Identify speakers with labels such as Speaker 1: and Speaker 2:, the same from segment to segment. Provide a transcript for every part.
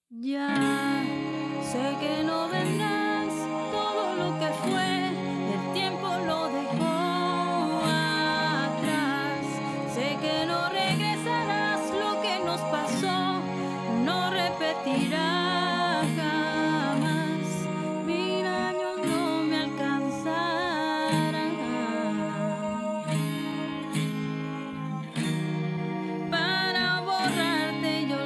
Speaker 1: Ya sé que no vendrás, todo lo que fue, el tiempo lo dejó atrás. Sé que no regresarás, lo que nos pasó no repetirá jamás. 1000 años no me alcanzarán para borrarte y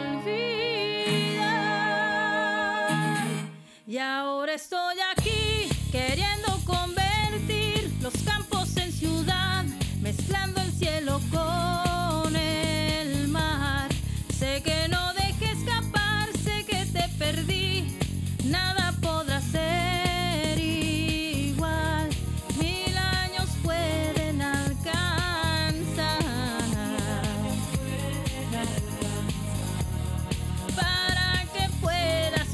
Speaker 1: olvidar. Y ahora estoy aquí queriendo convertir los campos en ciudad, mezclando el cielo con el mar. Sé que no dejé escapar, sé que te perdí, nada podrá ser igual. 1000 años pueden alcanzar para que puedas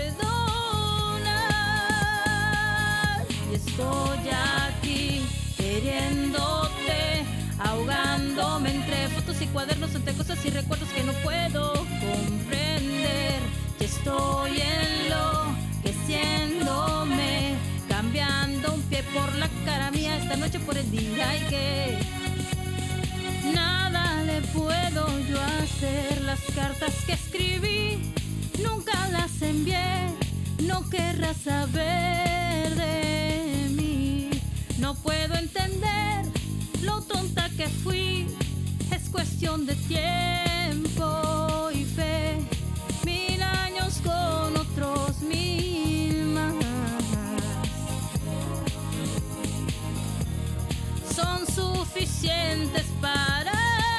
Speaker 1: perdonar. Y estoy aquí queriéndote, ahogándome entre fotos y cuadernos, entre cosas y recuerdos que no puedo comprender. Y estoy enloqueciéndome, cambiando un pie por la cara mía, esta noche por el día, y que nada le puedo yo hacer. Las cartas que escribí nunca las envié, no querrás saber de mí. No puedo entender lo tonta que fui, es cuestión de tiempo y fe. 1000 años con otros 1000 más son suficientes para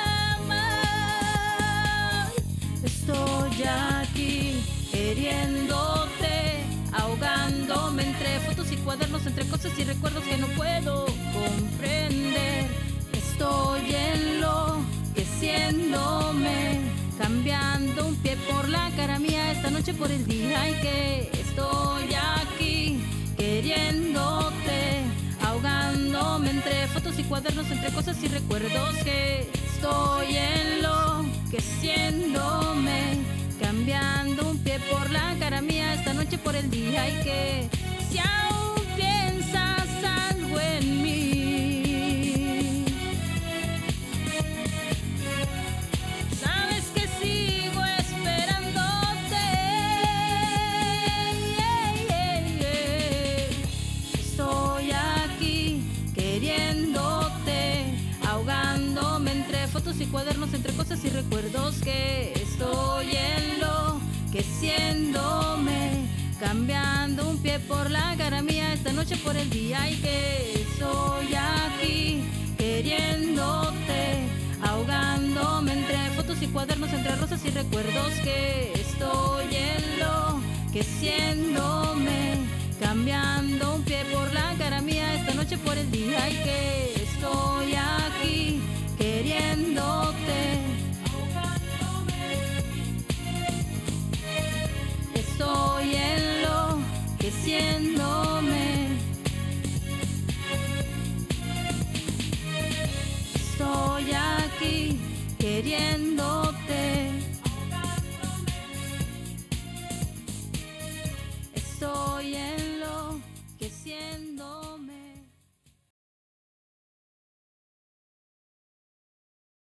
Speaker 1: amar. Estoy aquí queriéndote, ahogándome entre fotos y cuadernos, entre cosas y recuerdos que no puedo comprender. Estoy enloqueciéndome, cambiando un pie por la cara mía, esta noche por el día, y que estoy aquí queriéndote, ahogándome entre fotos y cuadernos, entre cosas y recuerdos, que estoy enloqueciéndome, cambiando un pie por la cara mía, esta noche por el día, y que si aún piensas algo en mí, sabes que sigo esperándote. Estoy aquí queriéndote, ahogándome entre fotos y cuadernos, entre cosas y recuerdos, que estoy enloqueciéndome, cambiando un pie por la cara mía, esta noche por el día, y que estoy aquí queriéndote, ahogándome entre fotos y cuadernos, entre rosas y recuerdos, que estoy enloqueciéndome, cambiando un pie por la cara mía, esta noche por el día, y que estoy aquí queriéndote, estoy enloqueciéndome, estoy aquí